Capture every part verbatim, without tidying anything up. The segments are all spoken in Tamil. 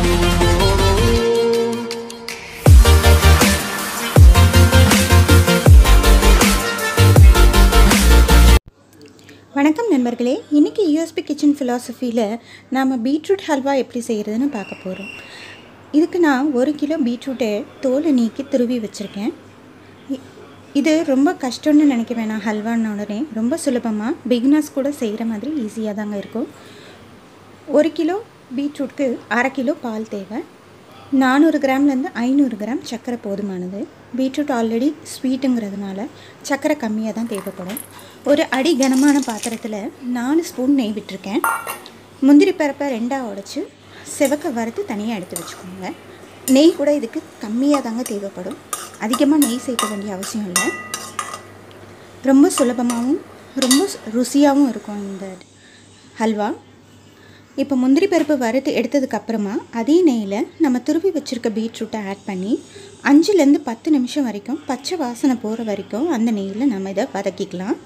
வணக்கம் நண்பர்களே, இன்றைக்கி யூஎஸ்பி கிச்சன் ஃபிலாசபியில் நாம் பீட்ரூட் ஹல்வா எப்படி செய்கிறதுன்னு பார்க்க போகிறோம். இதுக்கு நான் ஒரு கிலோ பீட்ரூட்டை தோலை நீக்கி துருவி வச்சுருக்கேன். இது ரொம்ப கஷ்டம்னு நினைக்க வேணாம். ஹல்வான உடனே ரொம்ப சுலபமாக பிகினர்ஸ் கூட செய்கிற மாதிரி ஈஸியாக தாங்க இருக்கும். ஒரு கிலோ பீட்ரூட்க்கு அரை கிலோ பால் தேவை. நானூறு கிராம்லேருந்து ஐநூறு கிராம் சர்க்கரை போதுமானது. பீட்ரூட் ஆல்ரெடி ஸ்வீட்டுங்கிறதுனால சர்க்கரை கம்மியாக தான் தேவைப்படும். ஒரு அடி கனமான பாத்திரத்தில் நாலு ஸ்பூன் நெய் விட்டுருக்கேன். முந்திரி பருப்பை ரெண்டாக உடைச்சி செவக்க வறுத்து தனியாக எடுத்து வச்சுக்கோங்க. நெய் கூட இதுக்கு கம்மியாக தாங்க தேவைப்படும். அதிகமாக நெய் சேர்க்க வேண்டிய அவசியம் இல்லை. ரொம்ப சுலபமாகவும் ரொம்ப ருசியாகவும் இருக்கும் இந்த ஹல்வா. இப்போ முந்திரி பருப்பு வறுத்து எடுத்ததுக்கப்புறமா அதே நெய்யில் நம்ம துருவி வச்சுருக்க பீட்ரூட்டை ஆட் பண்ணி அஞ்சுலேருந்து பத்து நிமிஷம் வரைக்கும் பச்சை வாசனை போகிற வரைக்கும் அந்த நெய்யில் நம்ம இதை வதக்கிக்கலாம்.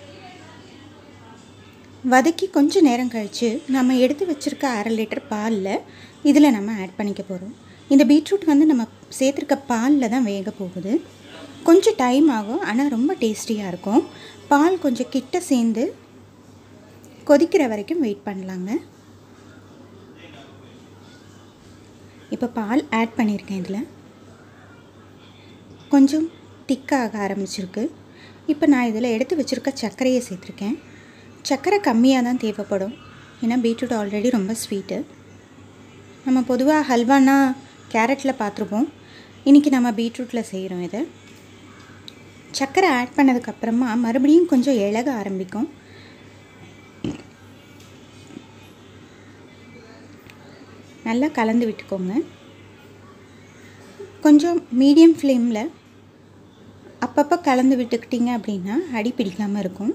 வதக்கி கொஞ்சம் நேரம் கழித்து நம்ம எடுத்து வச்சுருக்க அரை லிட்டர் பாலில் இதில் நம்ம ஆட் பண்ணிக்க போகிறோம். இந்த பீட்ரூட் வந்து நம்ம சேர்த்துருக்க பாலில் தான் வேக போகுது. கொஞ்சம் டைம் ஆகும், ஆனால் ரொம்ப டேஸ்டியாக இருக்கும். பால் கொஞ்சம் கிட்ட சேர்ந்து கொதிக்கிற வரைக்கும் வெயிட் பண்ணலாங்க. இப்போ பால் ஆட் பண்ணியிருக்கேன். இதில் கொஞ்சம் திக்காக ஆரம்பிச்சிருக்கு. இப்போ நான் இதில் எடுத்து வச்சுருக்க சர்க்கரையை சேர்த்துருக்கேன். சர்க்கரை கம்மியாக தான் தேவைப்படும், ஏன்னா பீட்ரூட் ஆல்ரெடி ரொம்ப ஸ்வீட்டு. நம்ம பொதுவாக ஹல்வானா கேரட்டில் பார்த்துருப்போம். இன்றைக்கி நம்ம பீட்ரூட்டில் செய்கிறோம். இதை சர்க்கரை ஆட் பண்ணதுக்கப்புறமா மறுபடியும் கொஞ்சம் இலக ஆரம்பிக்கும். நல்லா கலந்து விட்டுக்கோங்க. கொஞ்சம் மீடியம் ஃப்ளேமில் அப்பப்போ கலந்து விட்டுக்கிட்டிங்க அப்படின்னா அடி பிடிக்காமல் இருக்கும்.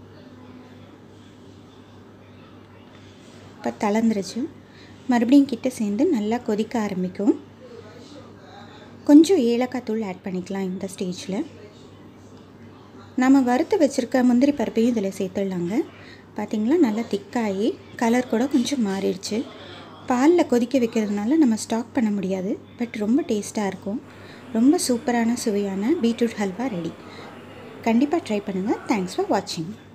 இப்போ தளர்ந்துருச்சு. மறுபடியும் கிட்ட சேர்ந்து நல்லா கொதிக்க ஆரம்பிக்கும். கொஞ்சம் ஏலக்காய் தூள் ஆட் பண்ணிக்கலாம். இந்த ஸ்டேஜில் நம்ம வறுத்து வச்சுருக்க முந்திரி பருப்பையும் இதில் சேர்த்துடலாங்க. பார்த்திங்களா, நல்லா திக்காகி கலர் கூட கொஞ்சம் மாறிடுச்சு. பாலில் கொதிக்க வைக்கிறதுனால நம்ம ஸ்டாக் பண்ண முடியாது, பட் ரொம்ப டேஸ்ட்டாக இருக்கும். ரொம்ப சூப்பரான சுவையான பீட்ரூட் ஹல்வா ரெடி. கண்டிப்பாக ட்ரை பண்ணுங்கள். தேங்க்ஸ் ஃபார் வாட்சிங்.